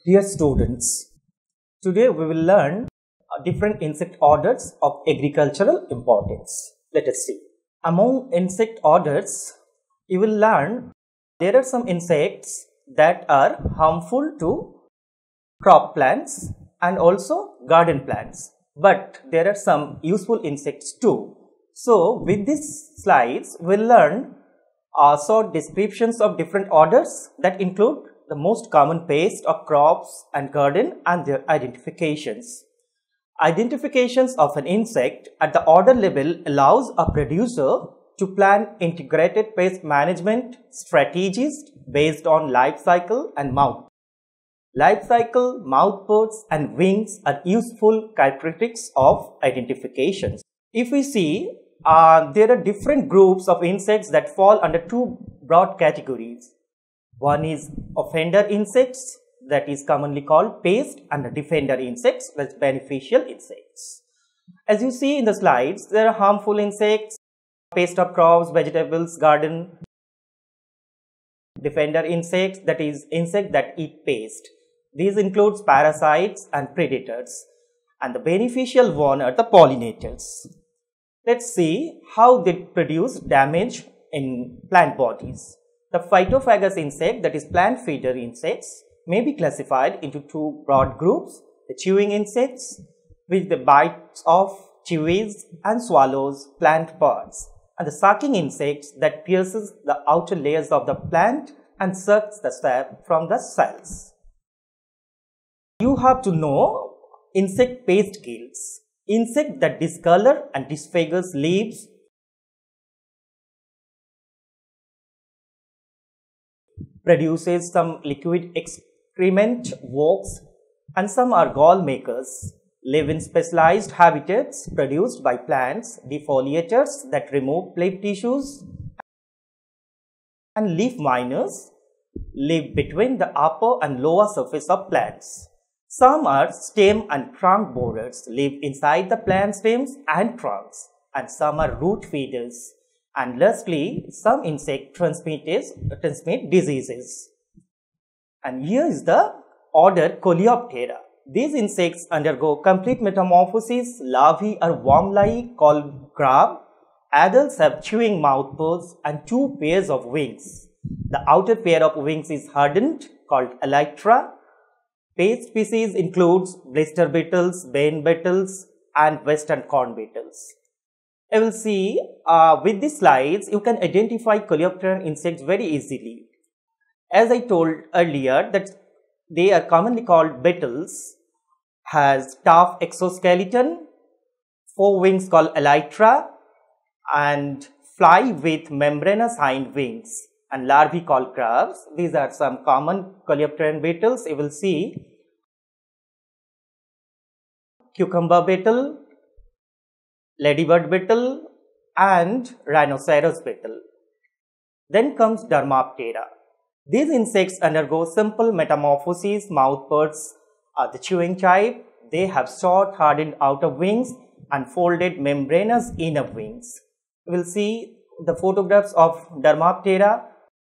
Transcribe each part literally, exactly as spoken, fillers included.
Dear students, today we will learn uh, different insect orders of agricultural importance. Let us see. Among insect orders, you will learn there are some insects that are harmful to crop plants and also garden plants. But there are some useful insects too. So with these slides, we will learn uh, short descriptions of different orders that include the most common pest of crops and garden and their identifications. Identifications of an insect at the order level allows a producer to plan integrated pest management strategies based on life cycle and mouth. Life cycle, mouthparts and wings are useful characteristics of identifications. If we see, uh, there are different groups of insects that fall under two broad categories. One is offender insects, that is commonly called pest, and the defender insects, that's beneficial insects. As you see in the slides, there are harmful insects, pest of crops, vegetables, garden. Defender insects, that is insects that eat pest. These includes parasites and predators. And the beneficial one are the pollinators. Let's see how they produce damage in plant bodies. The phytophagous insect, that is plant feeder insects, may be classified into two broad groups: the chewing insects, which the bites of, chews and swallows plant parts, and the sucking insects that pierces the outer layers of the plant and sucks the sap from the cells. You have to know insect pest kills. Insect that discolor and disfigures leaves, produces some liquid excrement, wax, and some are gall makers, live in specialized habitats produced by plants, defoliators that remove leaf tissues, and leaf miners live between the upper and lower surface of plants. Some are stem and trunk borers, live inside the plant stems and trunks, and some are root feeders. And lastly, some insects transmit, transmit diseases. And here is the order Coleoptera. These insects undergo complete metamorphosis. Larvae are worm-like called grub. Adults have chewing mouthparts and two pairs of wings. The outer pair of wings is hardened, called elytra. Pest species includes blister beetles, bane beetles, and western corn beetles. I will see uh, with these slides, you can identify coleopteran insects very easily. As I told earlier that they are commonly called beetles, has tough exoskeleton, four wings called elytra, and fly with membranous hind wings, and larvae called grubs. These are some common coleopteran beetles. You will see cucumber beetle, ladybird beetle, and rhinoceros beetle. Then comes Dermaptera. These insects undergo simple metamorphosis. Mouthparts are the chewing type. They have short hardened outer wings and folded membranous inner wings. We will see the photographs of Dermaptera.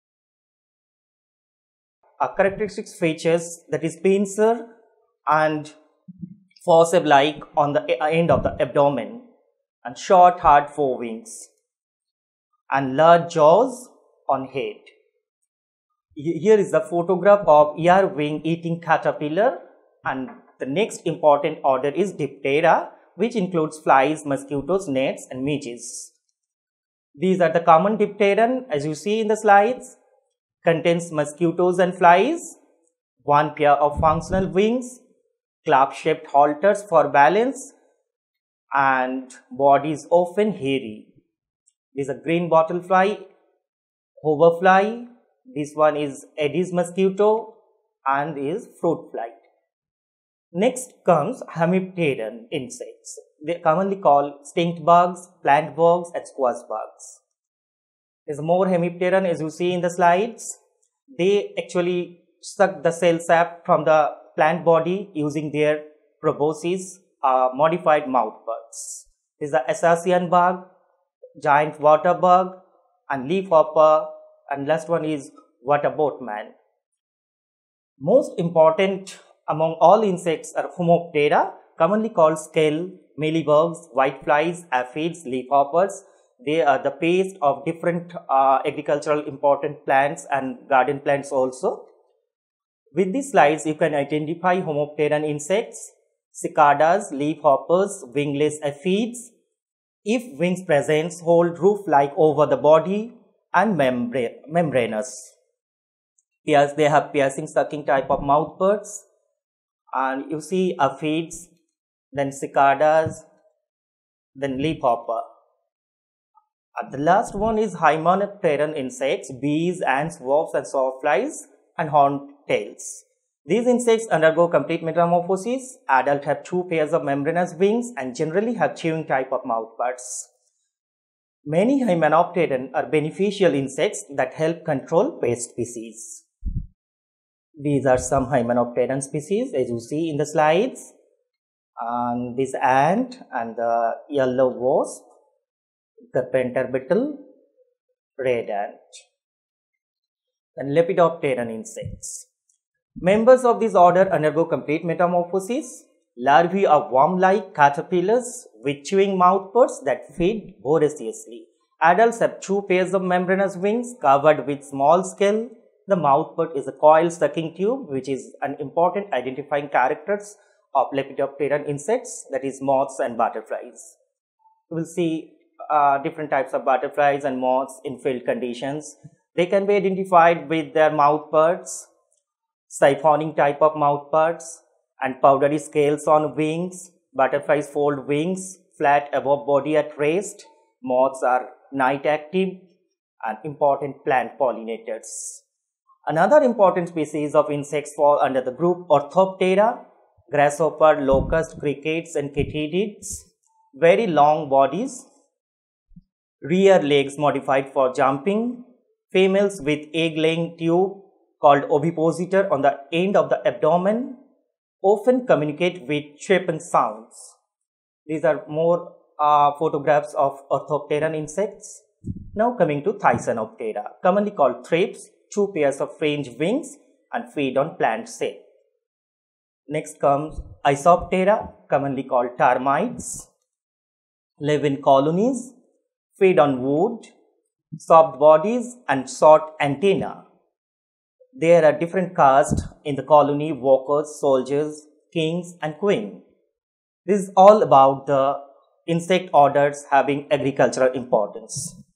A characteristic features, that is pincer and forceps-like on the end of the abdomen, and short hard forewings, and large jaws on head. Here is the photograph of earwing eating caterpillar, and the next important order is Diptera, which includes flies, mosquitoes, gnats, and midges. These are the common dipteran, as you see in the slides. Contains mosquitoes and flies, one pair of functional wings, club-shaped halters for balance, and body is often hairy. This is a green bottlefly, hoverfly. This one is Aedes mosquito and is fruit fly. Next comes hemipteran insects. They are commonly called stink bugs, plant bugs, and squash bugs. There is more hemipteran, as you see in the slides. They actually suck the cell sap from the plant body using their proboscis, uh, modified mouthparts. This is the Assasian bug, giant water bug, and leafhopper, and last one is water boatman. Most important among all insects are Homoptera, commonly called scale, mealybugs, whiteflies, aphids, leafhoppers. They are the paste of different uh, agricultural important plants and garden plants also. With these slides, you can identify homopteran insects, cicadas, leafhoppers, wingless aphids. If wings present, hold roof-like over the body and membra membranous. Yes, they have piercing sucking type of mouthparts. And you see aphids, then cicadas, then leafhopper. And the last one is hymenopteran insects, bees, ants, wasps, and sawflies, and horntails. These insects undergo complete metamorphosis. Adults have two pairs of membranous wings and generally have chewing type of mouthparts. Many hymenopteran are beneficial insects that help control pest species. These are some hymenopteran species as you see in the slides. And this ant and the yellow wasp, carpenter beetle, red ant, and Lepidopteran insects. Members of this order undergo complete metamorphosis. Larvae are worm-like caterpillars with chewing mouthparts that feed voraciously. Adults have two pairs of membranous wings covered with small scale. The mouthpart is a coiled sucking tube, which is an important identifying characters of Lepidopteran insects, that is moths and butterflies. We will see uh, different types of butterflies and moths in field conditions. They can be identified with their mouthparts, siphoning type of mouthparts, and powdery scales on wings. Butterflies fold wings flat above body at rest. Moths are night active and important plant pollinators. Another important species of insects fall under the group Orthoptera: grasshopper, locust, crickets, and katydids. Very long bodies, rear legs modified for jumping, females with egg-laying tube called ovipositor on the end of the abdomen, often communicate with chirping sounds. These are more uh, photographs of Orthopteran insects. Now coming to Thysanoptera, commonly called thrips, two pairs of fringed wings and feed on plant cell. Next comes Isoptera, commonly called termites, live in colonies, feed on wood, soft bodies and short antennae. There are different castes in the colony: workers, soldiers, kings and queen. This is all about the insect orders having agricultural importance.